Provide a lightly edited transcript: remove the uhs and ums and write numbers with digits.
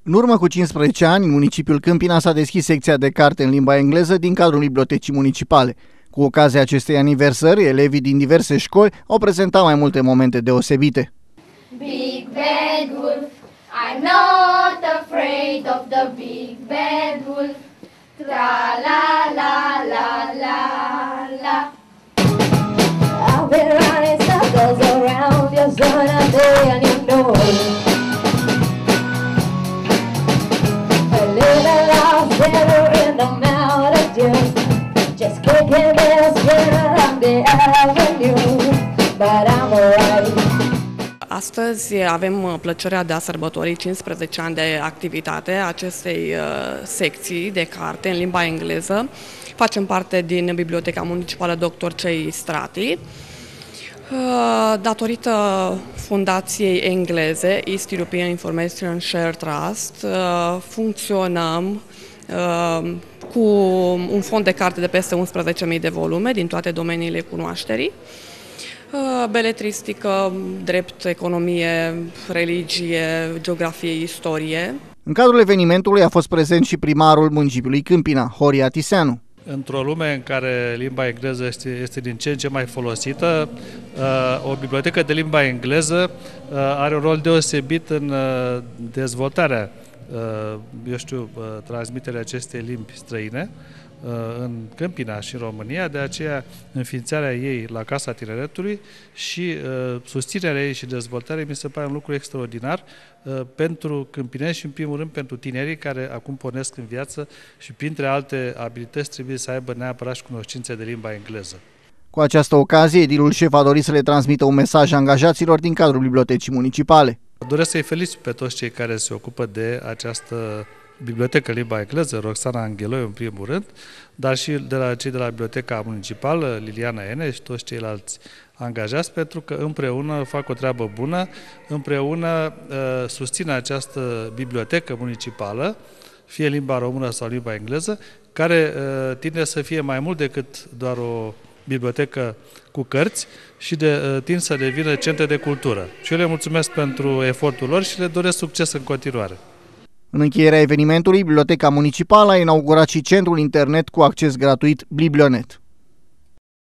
În urmă cu 15 ani, în municipiul Câmpina s-a deschis secția de carte în limba engleză din cadrul bibliotecii municipale. Cu ocazia acestei aniversări, elevii din diverse școli au prezentat mai multe momente deosebite. Big bad wolf, I'm not afraid of the big bad wolf. Tra la la la la la. I've been running circles around your son a day and you know it. A little lost better in the mountains, just kicking this kid along the avenue, but I'm alright. Astăzi avem plăcerea de a sărbători 15 ani de activitate a acestei secții de carte în limba engleză. Facem parte din Biblioteca Municipală Dr. Cei Strati. Datorită fundației engleze East European Information Share Trust, funcționăm cu un fond de carte de peste 11.000 de volume din toate domeniile cunoașterii. Beletristică, drept, economie, religie, geografie, istorie. În cadrul evenimentului a fost prezent și primarul municipiului Câmpina, Horia Tiseanu. Într-o lume în care limba engleză este din ce în ce mai folosită, o bibliotecă de limba engleză are un rol deosebit în dezvoltarea, transmiterea acestei limbi străine în Câmpina și în România, de aceea înființarea ei la Casa Tineretului și susținerea ei și dezvoltarea mi se pare un lucru extraordinar pentru câmpineni și în primul rând pentru tinerii care acum pornesc în viață și printre alte abilități trebuie să aibă neapărat și cunoștințe de limba engleză. Cu această ocazie, edilul șef a dorit să le transmită un mesaj angajaților din cadrul bibliotecii municipale. Doresc să-i felicit pe toți cei care se ocupă de această bibliotecă limba engleză, Roxana Angheloi în primul rând, dar și de la cei de la Biblioteca Municipală, Liliana Ene și toți ceilalți angajați, pentru că împreună fac o treabă bună, împreună susțin această bibliotecă municipală, fie limba română sau limba engleză, care tinde să fie mai mult decât doar o bibliotecă cu cărți și tind să devină centre de cultură. Și eu le mulțumesc pentru efortul lor și le doresc succes în continuare. În încheierea evenimentului, Biblioteca Municipală a inaugurat și centrul internet cu acces gratuit Biblionet.